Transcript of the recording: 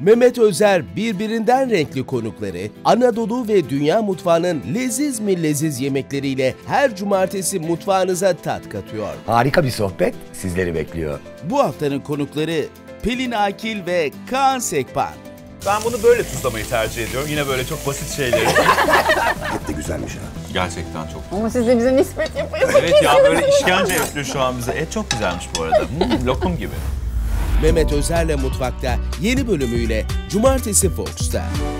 Mehmet Özer birbirinden renkli konukları, Anadolu ve dünya mutfağının leziz mi leziz yemekleriyle her cumartesi mutfağınıza tat katıyor. Harika bir sohbet sizleri bekliyor. Bu haftanın konukları Pelin Akil ve Kaan Sekban. Ben bunu böyle tuzlamayı tercih ediyorum. Yine böyle çok basit şeyleri. Et de güzelmiş ha. Gerçekten çok. Ama siz de bize nispet yapıyorsunuz. Evet ya, böyle işkence yapıyor şu an bize. Et çok güzelmiş bu arada. Lokum gibi. Mehmet Özer'le Mutfak'ta yeni bölümüyle Cumartesi Fox'ta.